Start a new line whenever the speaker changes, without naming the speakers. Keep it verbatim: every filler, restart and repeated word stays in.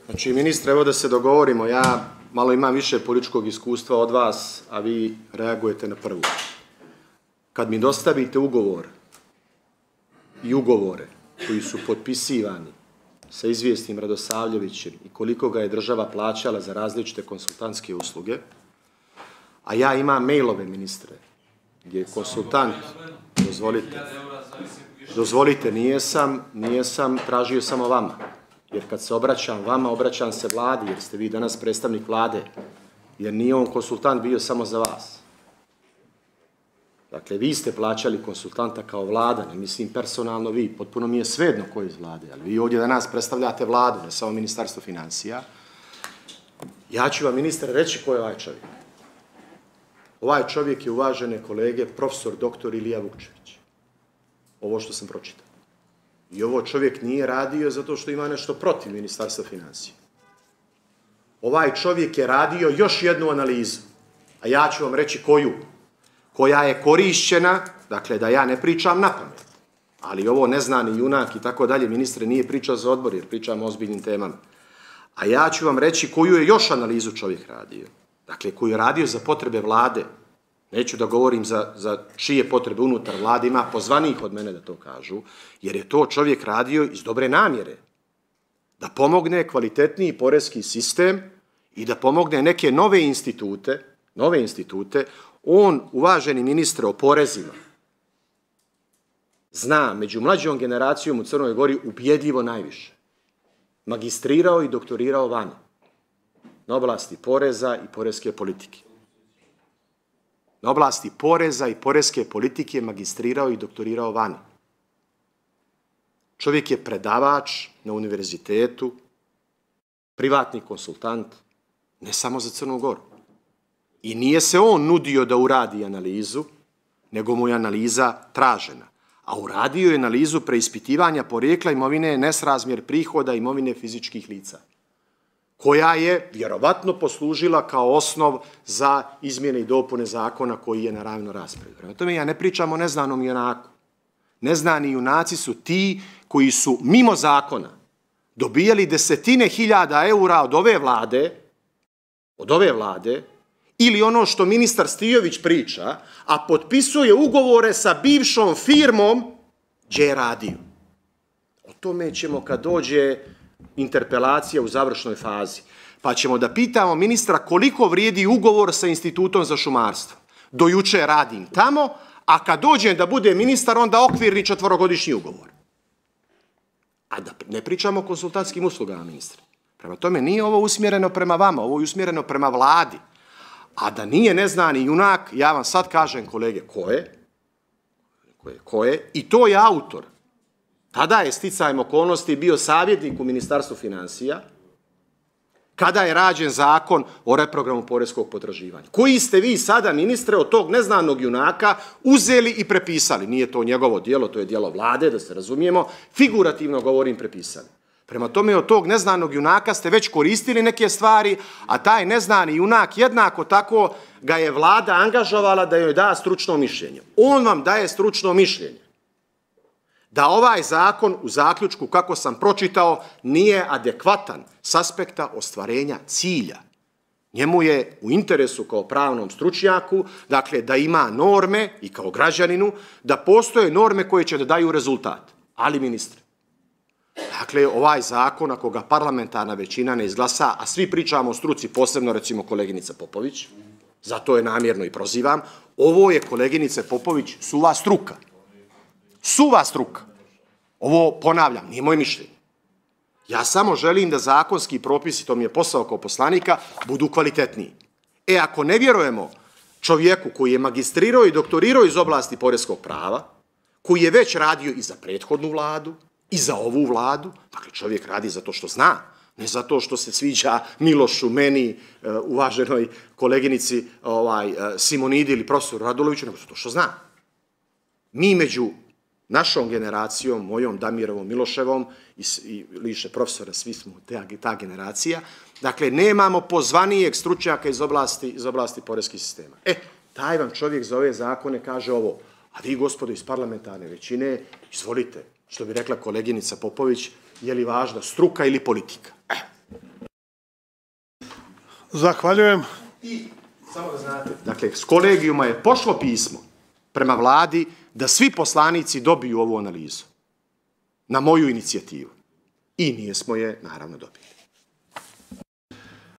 Znači, ministre, evo da se dogovorimo, ja malo imam više političkog iskustva od vas, a vi reagujete na prvu. Kad mi dostavite ugovor i ugovore koji su potpisivani sa izvjesnim Radosavljevićem i koliko ga je država plaćala za različite konsultantske usluge, a ja imam mailove, ministre, gdje je konsultant, dozvolite, dozvolite, nije sam, nije sam tražio samo vama, jer kad se obraćam vama, obraćam se vladi, jer ste vi danas predstavnik vlade, jer nije on konsultant bio samo za vas. Dakle, vi ste plaćali konsultanta kao vlada, ne mislim personalno vi, potpuno mi je svejedno ko je iz vlade, ali vi ovdje danas predstavljate vladu, ne samo Ministarstvo financija. Ja ću vam, ministre, reći ko je ovaj čovjek. Ovaj čovjek je, uvažene kolege, profesor doktor Ilija Vukčević. Ovo što sam pročitao. I ovo čovjek nije radio zato što ima nešto protiv Ministarstva financija. Ovaj čovjek je radio još jednu analizu, a ja ću vam reći koju. Koja je korišćena, dakle da ja ne pričam na pamet, ali ovo neznani junak i tako dalje, ministre, nije pričao za odbor, jer pričamo o ozbiljnim temama. A ja ću vam reći koju je još analizu čovjek radio. Dakle, koju je radio za potrebe vlade. Neću da govorim za, za čije potrebe unutar vlade, ima pozvanih od mene da to kažu, jer je to čovjek radio iz dobre namjere. Da pomogne kvalitetniji poreski sistem i da pomogne neke nove institute, nove institute. On, uvaženi ministre, o porezima zna među mlađom generacijom u Crnoj Gori ubjedljivo najviše. Magistrirao i doktorirao vani na oblasti poreza i poreske politike. Na oblasti poreza i poreske politike magistrirao i doktorirao vani. Čovjek je predavač na univerzitetu, privatni konsultant, ne samo za Crnu Goru. I nije se on nudio da uradi analizu, nego mu je analiza tražena. A uradio je analizu preispitivanja porijekla imovine, nesrazmjer prihoda imovine fizičkih lica, koja je vjerovatno poslužila kao osnov za izmjene i dopune zakona koji je na ravno raspravi. Prema tome ja ne pričam o neznanom junaku. Neznani junaci su ti koji su mimo zakona dobijali desetine hiljada eura od ove vlade, od ove vlade, ili ono što ministar Stijović priča, a potpisuje ugovore sa bivšom firmom gdje je radio. O tome ćemo kad dođe interpelacija u završnoj fazi. Pa ćemo da pitamo ministra koliko vrijedi ugovor sa Institutom za šumarstvo. Do juče radim tamo, a kad dođem da bude ministar, onda okvirni četvorogodišnji ugovor. A da ne pričamo o konsultantskim uslugama, ministre. Prema tome nije ovo usmjereno prema vama, ovo je usmjereno prema vladi. A da nije neznani junak, ja vam sad kažem, kolege, ko je? Ko je? Ko je? I to je autor. Tada je sticajem okolnosti bio savjetnik u Ministarstvu financija, kada je rađen zakon o reprogramu poreskog potraživanja. Koji ste vi sada, ministre, od tog neznanog junaka uzeli i prepisali? Nije to njegovo djelo, to je djelo vlade, da se razumijemo, figurativno govorim prepisali. Prema tome, od tog neznanog junaka ste već koristili neke stvari, a taj neznani junak jednako tako ga je vlada angažovala da joj da stručno mišljenje. On vam daje stručno mišljenje da ovaj zakon u zaključku, kako sam pročitao, nije adekvatan s aspekta ostvarenja cilja. Njemu je u interesu kao pravnom stručnjaku, dakle, da ima norme i kao građaninu, da postoje norme koje će da daju rezultat. Ali, ministre, dakle, ovaj zakon, ako ga parlamentarna većina ne izglasa, a svi pričamo o struci, posebno recimo koleginica Popović, zato je namjerno i prozivam, ovo je, koleginice Popović, suva struka. Suva struka. Ovo, ponavljam, nije moje mišljenje. Ja samo želim da zakonski propisi, to mi je posao kao poslanika, budu kvalitetniji. E, ako ne vjerujemo čovjeku koji je magistrirao i doktorirao iz oblasti poreskog prava, koji je već radio i za prethodnu vladu, i za ovu vladu, dakle čovjek radi zato što zna, ne zato što se sviđa Milošu, meni, uvaženoj koleginici Simonidi ili profesoru Raduloviću, nego zato što zna. Mi među našom generacijom, mojom Damirovom, Miloševom i liše profesora, svi smo ta generacija, dakle nemamo pozvanijeg stručnjaka iz oblasti, iz oblasti poreskih sistema. E, taj vam čovjek za ove zakone kaže ovo, a vi, gospodo, iz parlamentarne većine, izvolite, što bi rekla koleginica Popović, je li važna struka ili politika? E,
Zahvaljujem.
I, samo da znate, dakle, s kolegijuma je pošlo pismo prema vladi da svi poslanici dobiju ovu analizu na moju inicijativu. I nijesmo je, naravno, dobili.